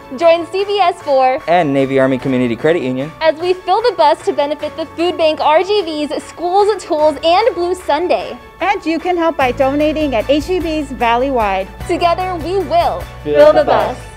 Join CBS4 and Navy Army Community Credit Union as we fill the bus to benefit the food bank RGV's Schools, Tools, and Blue Sunday. And you can help by donating at HEB's Valley-wide. Together we will fill the bus.